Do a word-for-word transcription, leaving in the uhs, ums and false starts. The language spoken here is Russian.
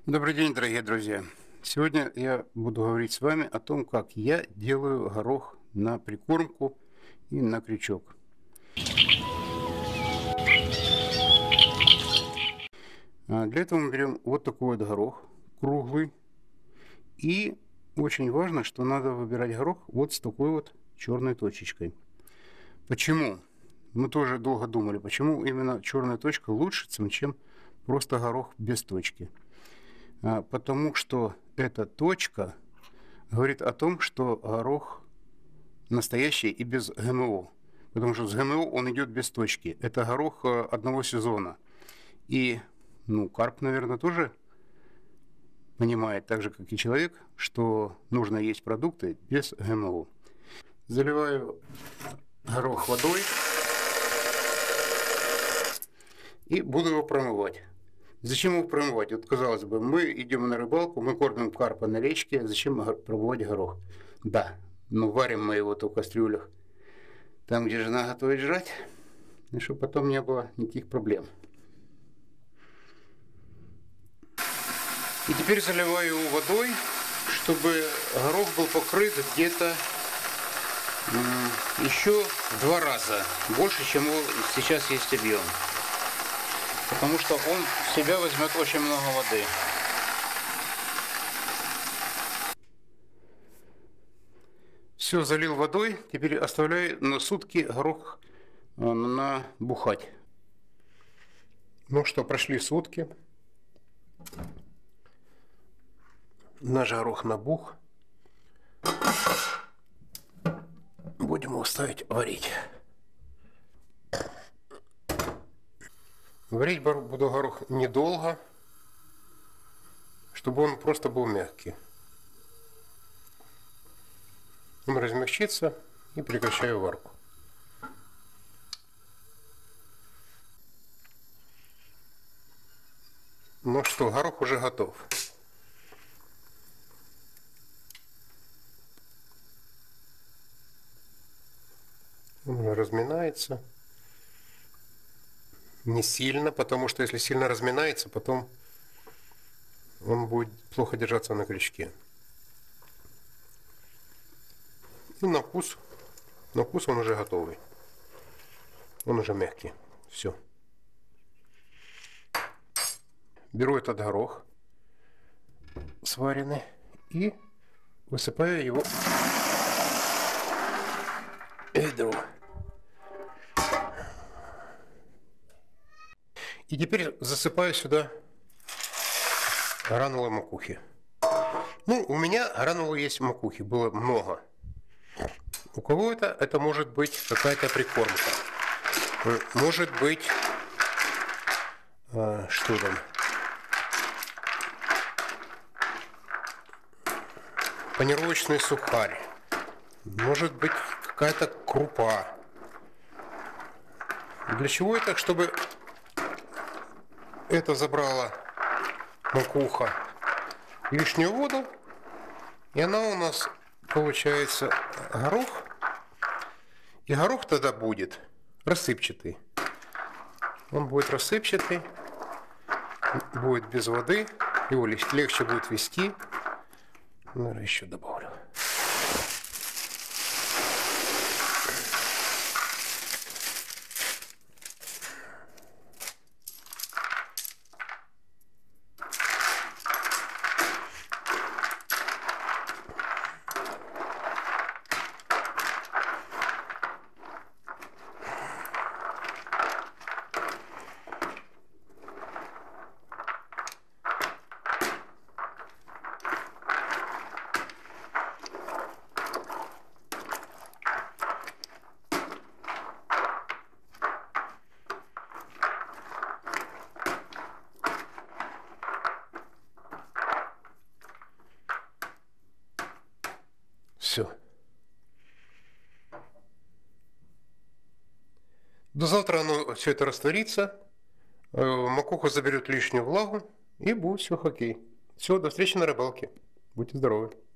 Добрый день, дорогие друзья! Сегодня я буду говорить с вами о том, как я делаю горох на прикормку и на крючок. Для этого мы берем вот такой вот горох, круглый. И очень важно, что надо выбирать горох вот с такой вот черной точечкой. Почему? Мы тоже долго думали, почему именно черная точка лучше, чем просто горох без точки. Потому что эта точка говорит о том, что горох настоящий и без ГМО. Потому что с ГМО он идет без точки. Это горох одного сезона. И, ну, карп, наверное, тоже понимает, так же, как и человек, что нужно есть продукты без ГМО. Заливаю горох водой и буду его промывать. Зачем его промывать? Вот, казалось бы, мы идем на рыбалку, мы кормим карпа на речке, зачем промывать горох? Да, но варим мы его в кастрюлях, там, где жена готовит жрать, и чтобы потом не было никаких проблем. И теперь заливаю его водой, чтобы горох был покрыт где-то еще в два раза больше, чем его сейчас есть объем. Потому что он в себя возьмет очень много воды. Все, залил водой. Теперь оставляю на сутки горох набухать. Ну что, прошли сутки. Наш горох набух. Будем его ставить варить. Варить буду горох недолго, чтобы он просто был мягкий. Он размягчится и прекращаю варку. Ну что, горох уже готов. Он разминается. Не сильно, потому что если сильно разминается, потом он будет плохо держаться на крючке. И на вкус, на вкус он уже готовый. Он уже мягкий. Все. Беру этот горох сваренный и высыпаю его в ведро. И теперь засыпаю сюда гранулы макухи. Ну, у меня гранулы есть макухи, было много. У кого это? Это может быть какая-то прикормка. Может быть, а, что там? Панировочный сухарь. Может быть, какая-то крупа. Для чего это? Чтобы это забрало макуха лишнюю воду, и она у нас получается горох, и горох тогда будет рассыпчатый. Он будет рассыпчатый, будет без воды, его легче будет вести. Наверное, еще добавлю. Все. До завтра оно все это растворится, макуха заберет лишнюю влагу, и будет все окей. Все, до встречи на рыбалке. Будьте здоровы.